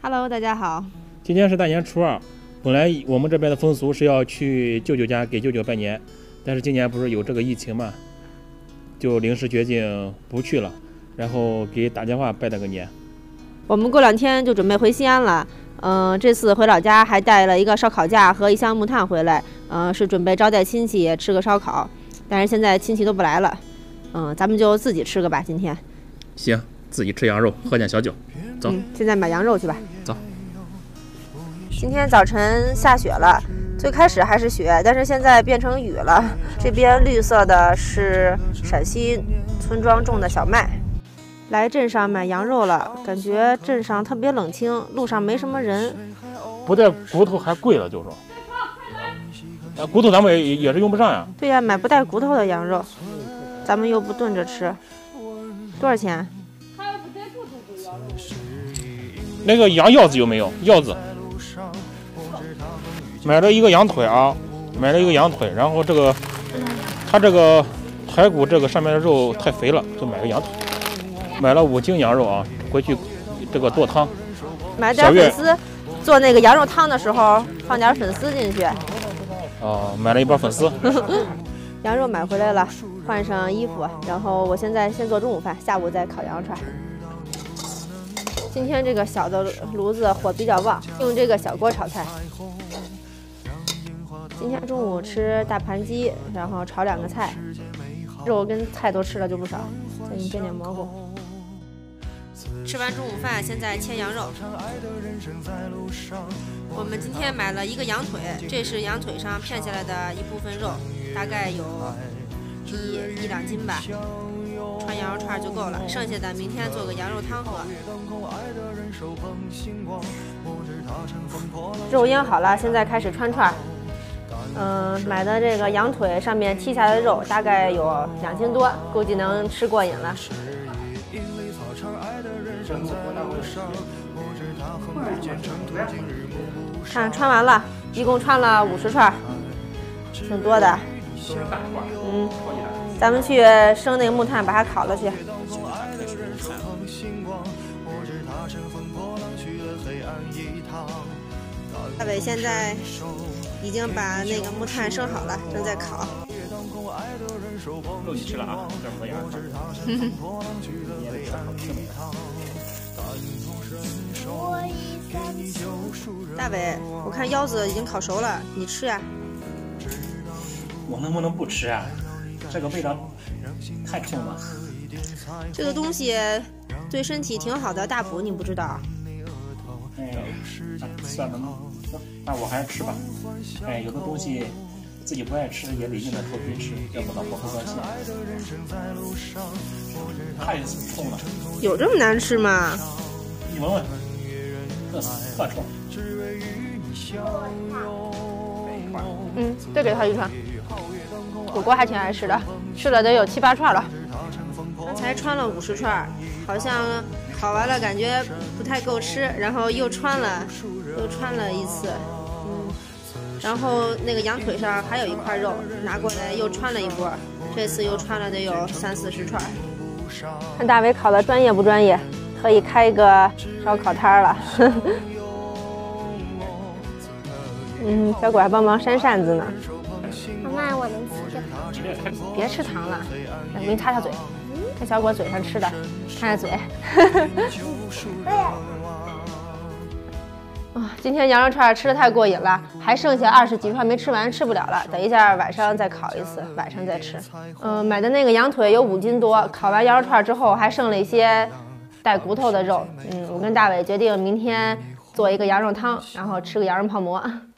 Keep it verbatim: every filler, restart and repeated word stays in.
Hello， 大家好。 今天是大年初二，本来我们这边的风俗是要去舅舅家给舅舅拜年，但是今年不是有这个疫情嘛，就临时决定不去了，然后给打电话拜了个年。 我们过两天就准备回西安了，嗯、呃，这次回老家还带了一个烧烤架和一箱木炭回来，嗯、呃，是准备招待亲戚吃个烧烤，但是现在亲戚都不来了，嗯、呃，咱们就自己吃个吧，今天。 行，自己吃羊肉，喝点小酒，走。 嗯，现在买羊肉去吧。 走。 今天早晨下雪了，最开始还是雪，但是现在变成雨了。这边绿色的是陕西村庄种的小麦。来镇上买羊肉了，感觉镇上特别冷清，路上没什么人。 不带骨头还贵了，就说。啊，骨头咱们也也是用不上呀。 对呀，买不带骨头的羊肉，咱们又不炖着吃，多少钱？ 那个羊腰子有没有？腰子。买了一个羊腿啊，买了一个羊腿，然后这个，它这个排骨这个上面的肉太肥了，就买个羊腿。买了五斤羊肉啊，回去这个剁汤。 买点粉丝，做那个羊肉汤的时候放点粉丝进去。 哦，买了一包粉丝。 羊肉买回来了，换上衣服，然后我现在先做中午饭，下午再烤羊肉串。今天这个小的炉子火比较旺，用这个小锅炒菜。今天中午吃大盘鸡，然后炒两个菜，肉跟菜都吃了就不少，再给你煎点蘑菇。吃完中午饭，现在切羊肉。我们今天买了一个羊腿，这是羊腿上片下来的一部分肉，大概有一一两斤吧，串羊肉串就够了，剩下的明天做个羊肉汤喝。肉腌好了，现在开始穿串。嗯，买的这个羊腿上面剔下来的肉大概有两斤多，估计能吃过瘾了。看穿完了，一共穿了五十串，挺多的。嗯，咱们去生那个木炭，把它烤了去。大伟现在已经把那个木炭生好了，正在烤。 肉你吃了啊，这儿喝羊肉。 大伟，我看腰子已经烤熟了，你吃呀？ 我能不能不吃啊？这个味道太重了。 这个东西对身体挺好的，大补你不知道？ 哎，算了，那我还是吃吧。哎，有的东西自己不爱吃，也得硬着头皮吃，要不脑壳不断线。太重了。 有这么难吃吗？ 你闻闻，特特冲。 嗯，再给他一串。火锅还挺爱吃的，吃了得有七八串了。刚才穿了五十串，好像烤完了感觉不太够吃，然后又穿了，又穿了一次。嗯，然后那个羊腿上还有一块肉，拿过来又穿了一波，这次又穿了得有三四十串。看大伟烤的专业不专业，可以开一个烧烤摊了。嗯，小果还帮忙扇扇子呢。 妈妈，我能吃这个？ 别吃糖了，我给你擦擦嘴，看小果嘴上吃的，看着嘴。啊，今天羊肉串吃的太过瘾了，还剩下二十几串没吃完，吃不了了。等一下晚上再烤一次，晚上再吃。嗯、呃，买的那个羊腿有五斤多，烤完羊肉串之后还剩了一些带骨头的肉。嗯，我跟大伟决定明天做一个羊肉汤，然后吃个羊肉泡馍。